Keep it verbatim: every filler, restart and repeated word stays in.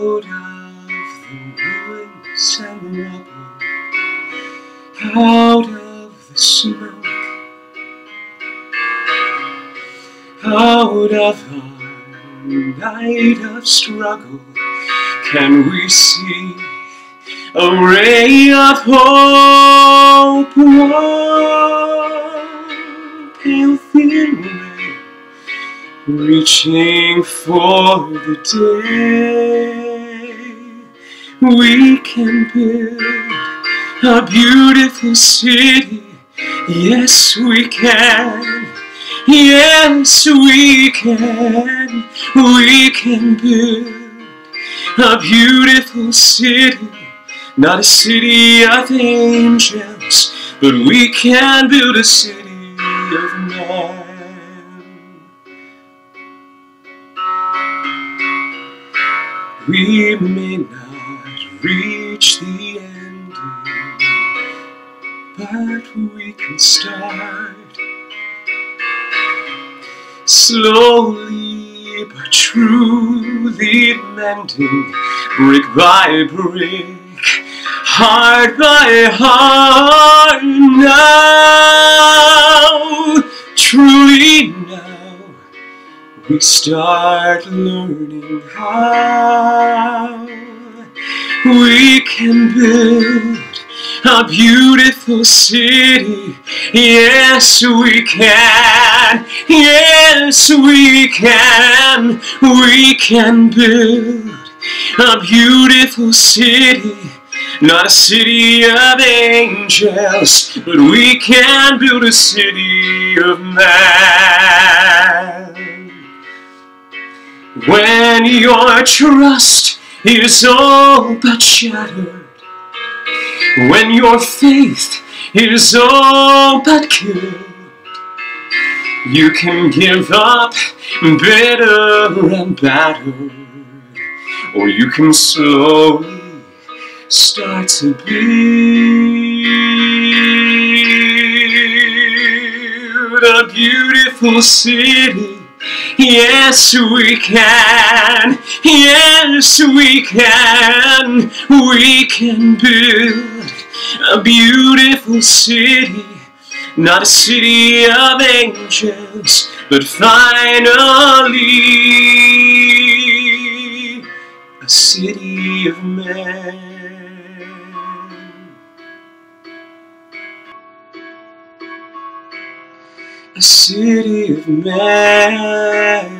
Out of the ruins and rubble, out of the smoke, out of our night of struggle, can we see a ray of hope? One pale thin ray, reaching for the day. We can build a beautiful city. Yes, we can. Yes, we can. We can build a beautiful city. Not a city of angels, but we can build a city of men. We may not reach the end, but we can start. Slowly but truly mending, brick by brick, heart by heart. Now, truly now, we start learning how we can build a beautiful city. Yes, we can. Yes, we can. We can build a beautiful city. Not a city of angels, but we can build a city of man. When your trust is all but shattered, when your faith is all but killed, you can give up bitter and battered, or you can slowly start to build a beautiful city. Yes, we can. Yes, we can. We can build a beautiful city. Not a city of angels, but finally a city of men. A city of men.